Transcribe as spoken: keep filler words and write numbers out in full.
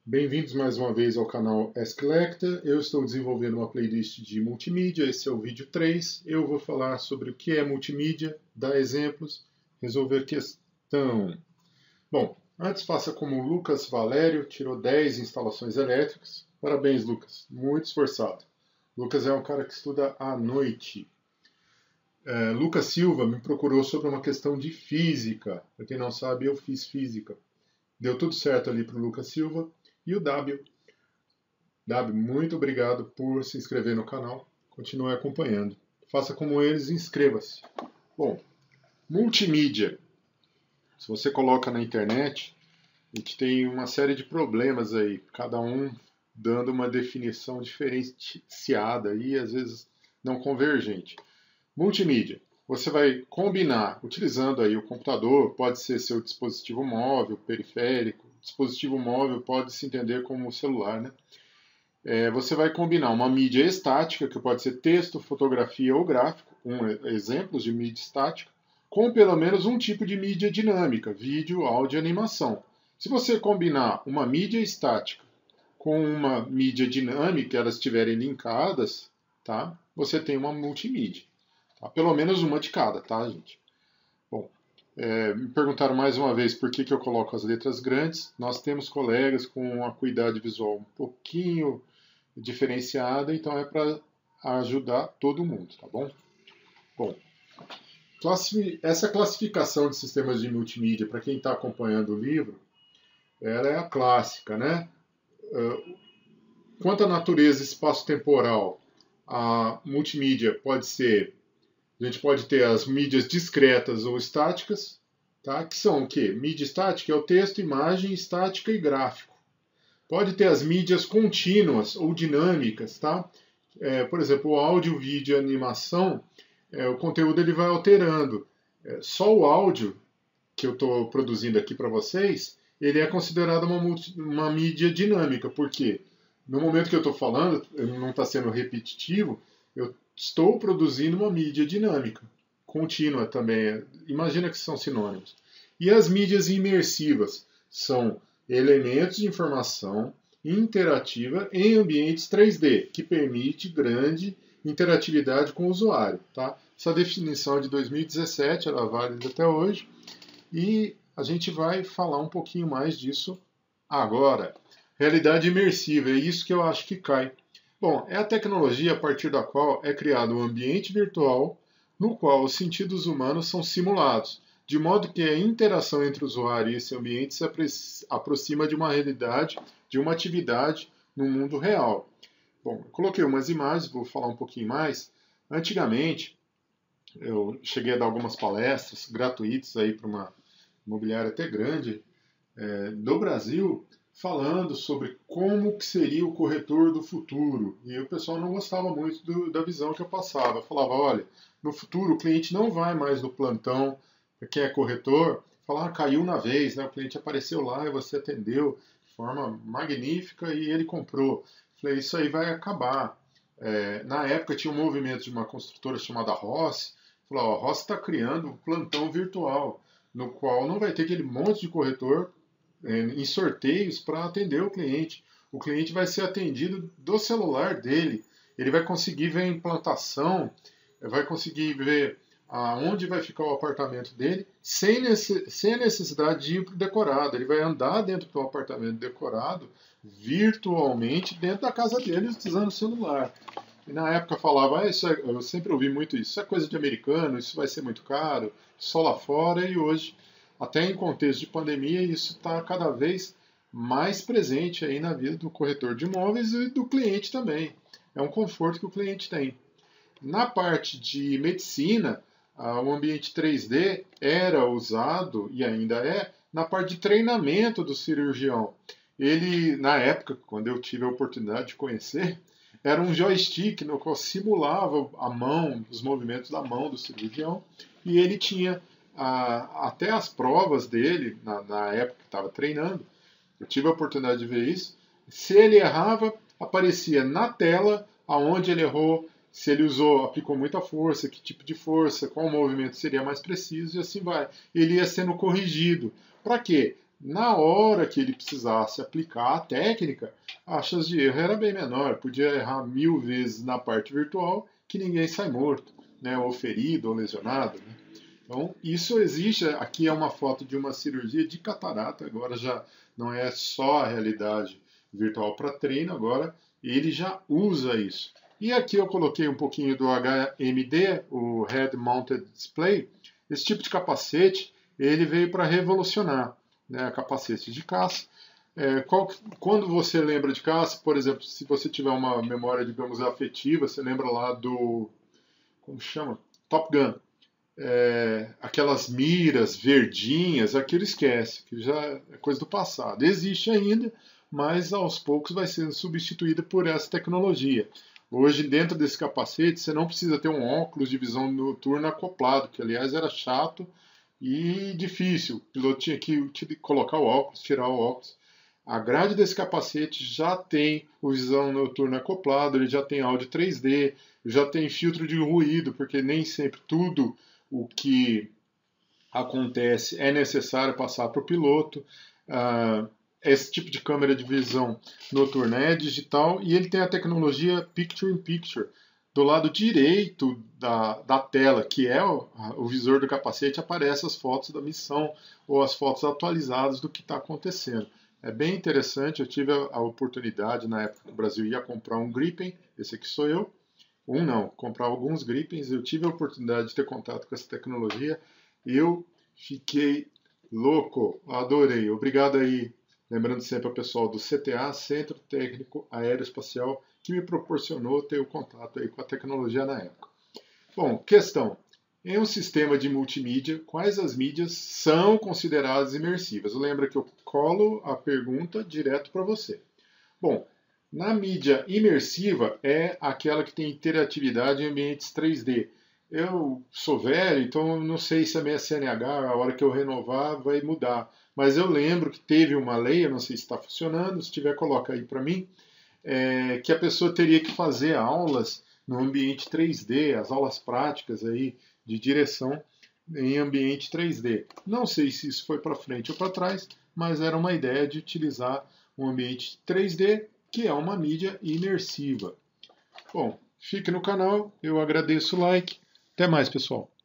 Bem-vindos mais uma vez ao canal Ask Lecter. Eu estou desenvolvendo uma playlist de multimídia, esse é o vídeo três. Eu vou falar sobre o que é multimídia, dar exemplos, resolver questão. Bom, antes faça como o Lucas Valério, tirou dez instalações elétricas. Parabéns, Lucas, muito esforçado. Lucas é um cara que estuda à noite. É, Lucas Silva me procurou sobre uma questão de física. Para quem não sabe, eu fiz física. Deu tudo certo ali para o Lucas Silva. E o W. W, muito obrigado por se inscrever no canal. Continue acompanhando. Faça como eles e inscreva-se. Bom, multimídia. Se você coloca na internet, a gente tem uma série de problemas aí, cada um dando uma definição diferenciada e às vezes não convergente. Multimídia. Você vai combinar, utilizando aí o computador, pode ser seu dispositivo móvel, periférico. Dispositivo móvel pode se entender como um celular, né? É, você vai combinar uma mídia estática, que pode ser texto, fotografia ou gráfico, um, exemplos de mídia estática, com pelo menos um tipo de mídia dinâmica, vídeo, áudio e animação. Se você combinar uma mídia estática com uma mídia dinâmica, elas estiverem linkadas, tá? Você tem uma multimídia. Tá? Pelo menos uma de cada, tá, gente? Bom, é, me perguntaram mais uma vez por que, que eu coloco as letras grandes. Nós temos colegas com uma acuidade visual um pouquinho diferenciada, então é para ajudar todo mundo, tá bom? Bom, essa classificação de sistemas de multimídia, para quem está acompanhando o livro, ela é a clássica, né? Quanto à natureza espaço-temporal, a multimídia pode ser, a gente pode ter as mídias discretas ou estáticas, tá? Que são o quê? Mídia estática é o texto, imagem, estática e gráfico. Pode ter as mídias contínuas ou dinâmicas, tá? É, por exemplo, o áudio, vídeo e animação, é, o conteúdo ele vai alterando. É, só o áudio que eu estou produzindo aqui para vocês, ele é considerado uma, multi, uma mídia dinâmica, porque no momento que eu estou falando, não está sendo repetitivo, eu estou produzindo uma mídia dinâmica, contínua também. Imagina que são sinônimos. E as mídias imersivas são elementos de informação interativa em ambientes três D, que permite grande interatividade com o usuário. Tá? Essa definição é de dois mil e dezessete, ela é válida até hoje, e a gente vai falar um pouquinho mais disso agora. Realidade imersiva, é isso que eu acho que cai. Bom, é a tecnologia a partir da qual é criado um ambiente virtual no qual os sentidos humanos são simulados, de modo que a interação entre o usuário e esse ambiente se aproxima de uma realidade, de uma atividade no mundo real. Bom, eu coloquei umas imagens, vou falar um pouquinho mais. Antigamente, eu cheguei a dar algumas palestras gratuitas aí para uma imobiliária até grande é, do Brasil, falando sobre como que seria o corretor do futuro. E o pessoal não gostava muito do, da visão que eu passava. Eu falava, olha, no futuro o cliente não vai mais no plantão, quem é corretor, falar, ah, caiu na vez, né? O cliente apareceu lá e você atendeu de forma magnífica e ele comprou. Falei, isso aí vai acabar. É, na época tinha um movimento de uma construtora chamada Ross, falou, a Ross está criando um plantão virtual, no qual não vai ter aquele monte de corretor em sorteios para atender o cliente. O cliente vai ser atendido do celular dele. Ele vai conseguir ver a implantação, vai conseguir ver aonde vai ficar o apartamento dele, sem, sem a necessidade de ir para o decorado. Ele vai andar dentro do apartamento decorado, virtualmente, dentro da casa dele, usando o celular. E na época falava, ah, isso é, eu sempre ouvi muito isso, isso é coisa de americano, isso vai ser muito caro, só lá fora, e hoje, até em contexto de pandemia, isso está cada vez mais presente aí na vida do corretor de imóveis e do cliente também. É um conforto que o cliente tem. Na parte de medicina, o ambiente três D era usado, e ainda é, na parte de treinamento do cirurgião. Ele, na época, quando eu tive a oportunidade de conhecer, era um joystick no qual simulava a mão, os movimentos da mão do cirurgião, e ele tinha a, até as provas dele, na, na época que estava treinando, eu tive a oportunidade de ver isso, se ele errava, aparecia na tela aonde ele errou, se ele usou, aplicou muita força, que tipo de força, qual movimento seria mais preciso, e assim vai. Ele ia sendo corrigido. Para quê? na hora que ele precisasse aplicar a técnica, a chance de erro era bem menor. Podia errar mil vezes na parte virtual que ninguém sai morto, né? Ou ferido, ou lesionado. Né? Então, isso existe. Aqui é uma foto de uma cirurgia de catarata. Agora já não é só a realidade virtual para treino, agora ele já usa isso. E aqui eu coloquei um pouquinho do H M D, o Head Mounted Display. Esse tipo de capacete, ele veio para revolucionar, né, capacete de caça. É, qual, quando você lembra de caça, por exemplo, se você tiver uma memória, digamos, afetiva, você lembra lá do, como chama? Top Gun. É, aquelas miras verdinhas, aquilo esquece, que já é coisa do passado. Existe ainda, mas aos poucos vai sendo substituída por essa tecnologia. Hoje, dentro desse capacete, você não precisa ter um óculos de visão noturna acoplado, que aliás era chato e difícil. O piloto tinha que colocar o óculos, tirar o óculos. A grade desse capacete já tem o visão noturna acoplado, ele já tem áudio três D, já tem filtro de ruído, porque nem sempre tudo o que acontece é necessário passar para o piloto. Uh, esse tipo de câmera de visão noturna é digital e ele tem a tecnologia Picture in Picture. Do lado direito da, da tela, que é o, o visor do capacete, aparecem as fotos da missão ou as fotos atualizadas do que está acontecendo. É bem interessante, eu tive a, a oportunidade, na época que o Brasil ia comprar um Gripen, esse aqui sou eu, um não, comprar alguns Gripens, eu tive a oportunidade de ter contato com essa tecnologia, eu fiquei louco, adorei. Obrigado aí, lembrando sempre ao pessoal do C T A, Centro Técnico Aeroespacial, que me proporcionou ter o contato aí com a tecnologia na época. Bom, questão. Em um sistema de multimídia, quais as mídias são consideradas imersivas? Lembra que eu colo a pergunta direto para você. Bom, na mídia imersiva é aquela que tem interatividade em ambientes três D. Eu sou velho, então não sei se a minha C N H, a hora que eu renovar, vai mudar. Mas eu lembro que teve uma lei, eu não sei se está funcionando, se tiver, coloca aí para mim, é, que a pessoa teria que fazer aulas no ambiente três D, as aulas práticas aí de direção em ambiente três D. Não sei se isso foi para frente ou para trás, mas era uma ideia de utilizar um ambiente três D, que é uma mídia imersiva. Bom, fique no canal, eu agradeço o like. Até mais, pessoal.